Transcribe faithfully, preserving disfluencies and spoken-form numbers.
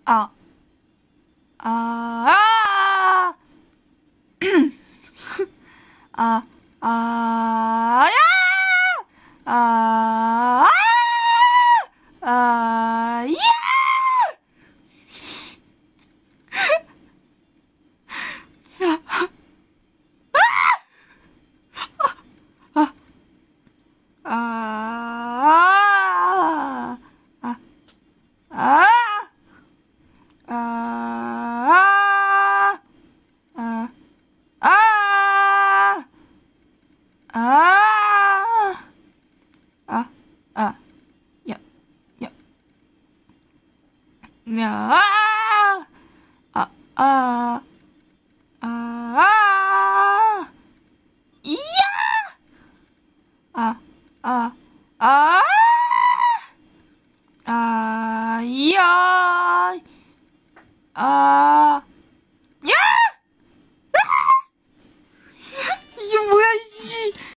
아, 아, 아, 아, 야! 아, 아, 아, 야! 아, 아, 아, 아, 아, 아, 아, 아, 아, 야, 야, 야, 아, 아, 아, 이야, 아, 아, 아, 아, 이야, 아, 야! 이게 뭐야, 이씨.